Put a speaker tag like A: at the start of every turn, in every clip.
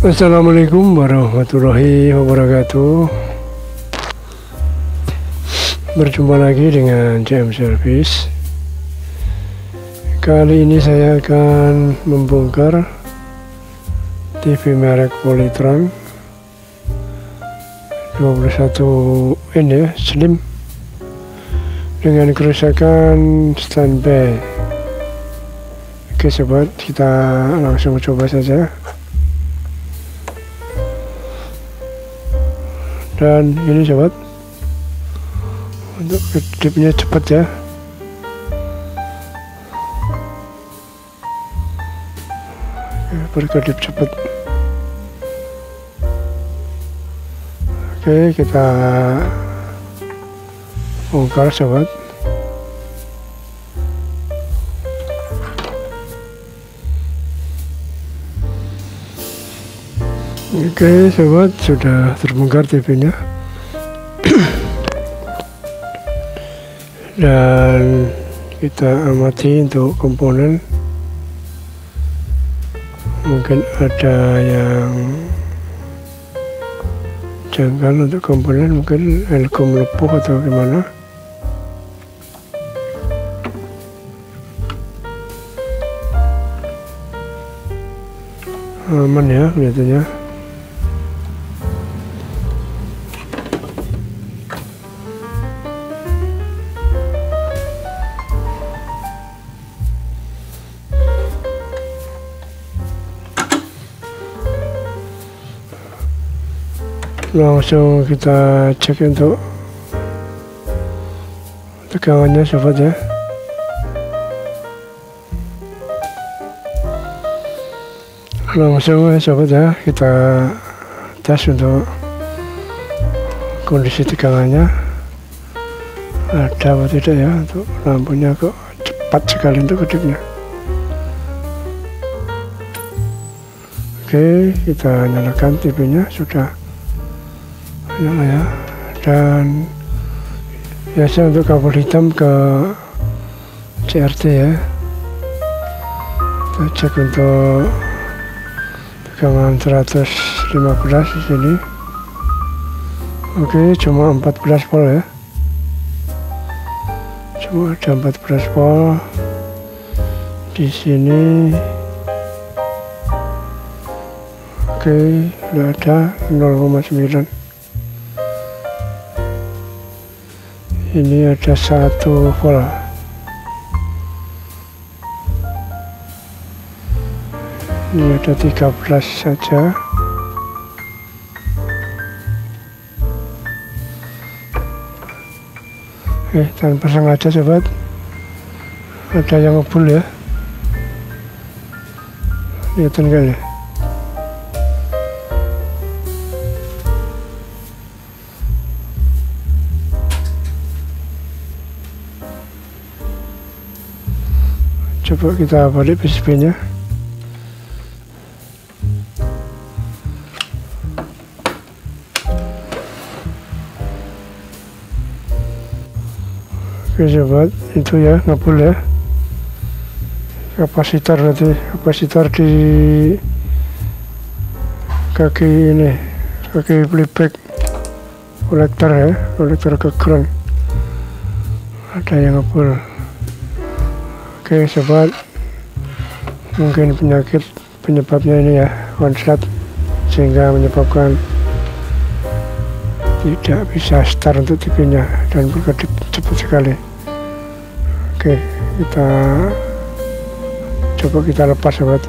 A: Assalamualaikum warahmatullahi wabarakatuh. Berjumpa lagi dengan CM Service. Kali ini saya akan membongkar TV merek Polytron 21 in ya, slim, dengan kerusakan standby. Oke sobat, kita langsung coba saja. Dan ini sobat, untuk kedipnya cepat ya. Berkedip cepat. Oke, kita bongkar sobat. Oke sobat, sudah terbongkar TV-nya. Dan kita amati untuk komponen. Mungkin ada yang janggal untuk komponen, mungkin elkom lepuh atau gimana. Aman ya kelihatannya. Langsung kita cek untuk tegangannya sobat ya. Langsung ya sobat ya, kita tes untuk kondisi tegangannya ada atau tidak ya. Untuk lampunya kok cepat sekali untuk kedipnya. Oke, kita nyalakan TV-nya, sudah nyala ya. Dan biasa untuk kabel hitam ke CRT ya. Kita cek untuk tegangan 115 di sini. Oke, cuma 14 volt ya. Cuma ada 14 volt di sini. Oke, sudah ada 0,9. Ini ada 1 volt. Ini ada 13 saja. Oke, tanpa sengaja sobat, ada yang ngebul ya. Kelihatan kali. Coba kita balik PCB-nya. Oke sobat, itu ya ngebul ya. Kapasitor nanti, kapasitor di kaki ini, kaki playback kolektor ya, kolektor ke ground. Ada yang ngebul. Oke sobat, mungkin penyebabnya ini ya, konslet, sehingga menyebabkan tidak bisa start untuk TV-nya dan berkedip cepat sekali. Oke, kita coba kita lepas sobat.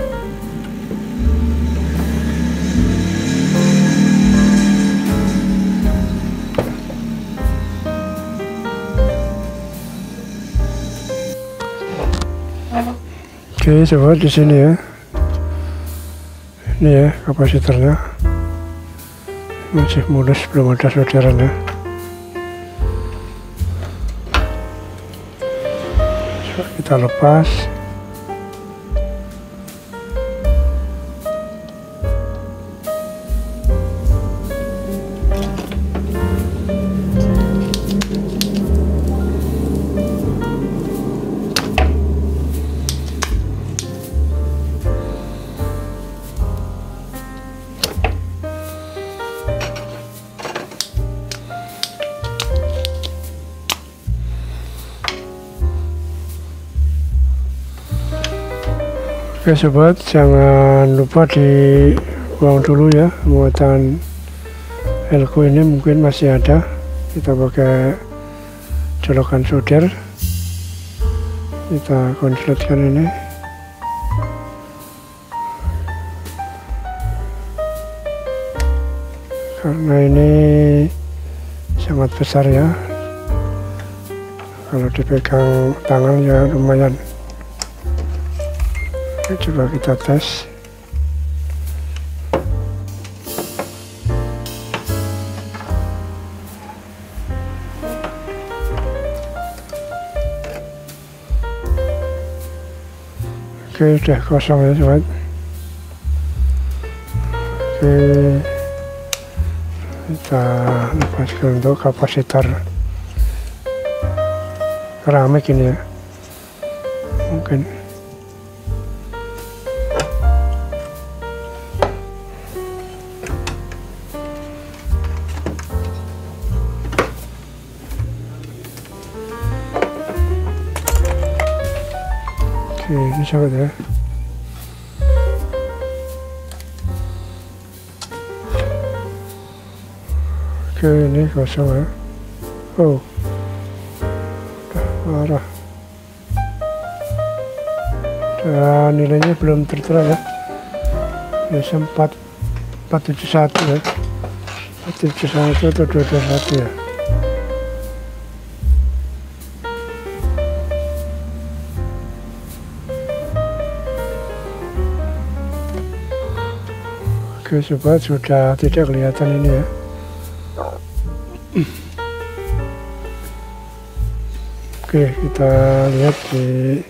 A: Oke sobat, di sini ya. Ini ya kapasitornya. Masih mulus, belum ada solderan ya. Coba kita lepas. Oke sobat, jangan lupa dibuang dulu ya muatan elko ini, mungkin masih ada. Kita pakai colokan solder, kita konsletkan ini. Karena ini sangat besar ya, kalau dipegang tangan ya lumayan. Oke, coba kita tes. Oke, udah kosong ya sobat. Oke, kita lepaskan untuk kapasitor keramik ini ya, mungkin. Oke, ini sobat ya. Oke, ini kosong ya. Oh, udah parah. Dan nilainya belum tertera ya. Biasa 471 ya. 471 atau 221 ya. Oke sobat, sudah tidak kelihatan ini ya. Oke, kita lihat di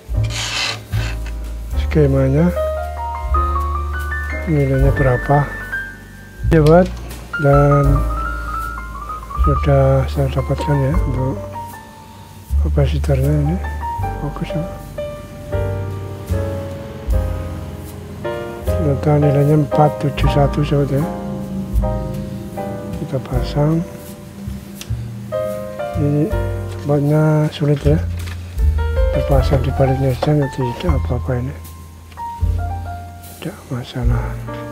A: skemanya nilainya berapa sobat, dan sudah saya dapatkan ya untuk kapasitornya ini. Fokus ya. Ternyata nilainya 471 sobat ya. Kita pasang. Ini tempatnya sulit ya, terpasang di baliknya saja, tidak apa-apa ini, tidak masalah.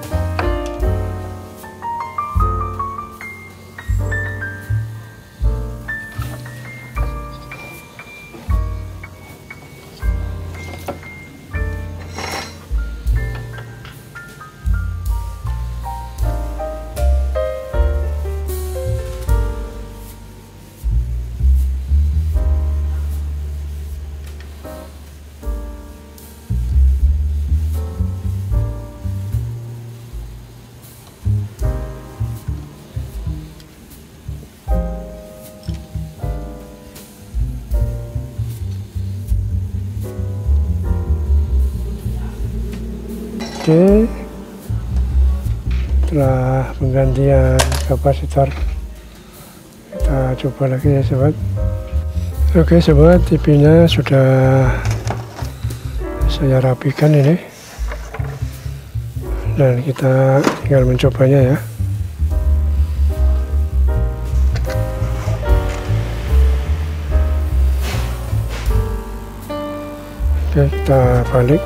A: Oke, setelah penggantian kapasitor, kita coba lagi ya sobat. Oke sobat, TV-nya sudah saya rapikan ini, dan kita tinggal mencobanya ya. Oke, kita balik.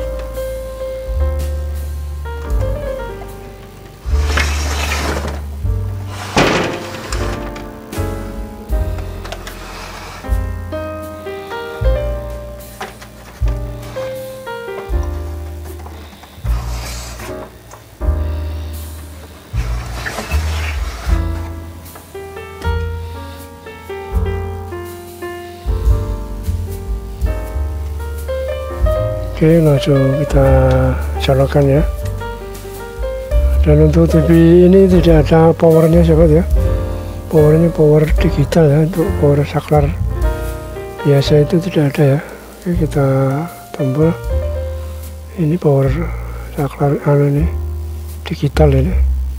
A: Oke, langsung kita colokkan ya. Dan untuk TV ini tidak ada powernya sobat ya. Powernya power digital ya, untuk power saklar biasa itu tidak ada ya. Oke, kita tombol. Ini power saklar ini digital ini.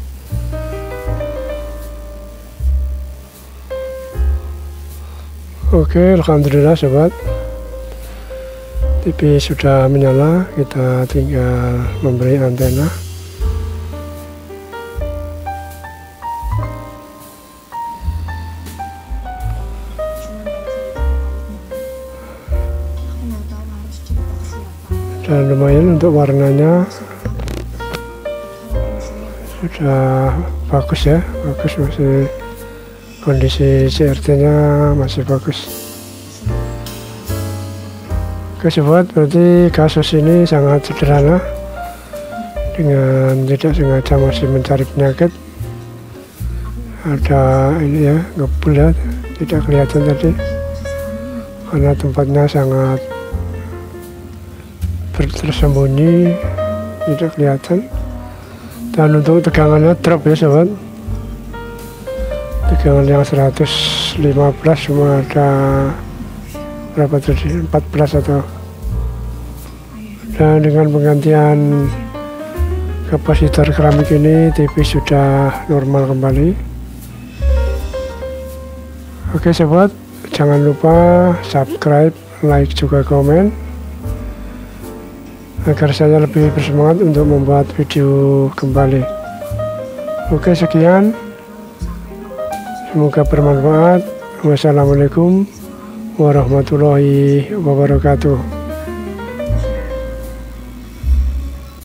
A: Oke, alhamdulillah sobat, TV sudah menyala. Kita tinggal memberi antena. dan lumayan untuk warnanya sudah bagus ya, bagus, masih kondisi CRT nya masih bagus. Oke sobat, berarti kasus ini sangat sederhana, dengan tidak sengaja masih mencari penyakit. Ada ini ya, ngebul ya, tidak kelihatan tadi karena tempatnya sangat tersembunyi, tidak kelihatan. Dan untuk tegangannya drop ya sobat, tegangan yang 115 cuma ada berapa tadi, 14 atau. Dan dengan penggantian kapasitor keramik ini, TV sudah normal kembali. Oke sobat, jangan lupa subscribe, like juga komen, agar saya lebih bersemangat untuk membuat video kembali. Oke, sekian, semoga bermanfaat. Wassalamualaikum warahmatullahi wabarakatuh.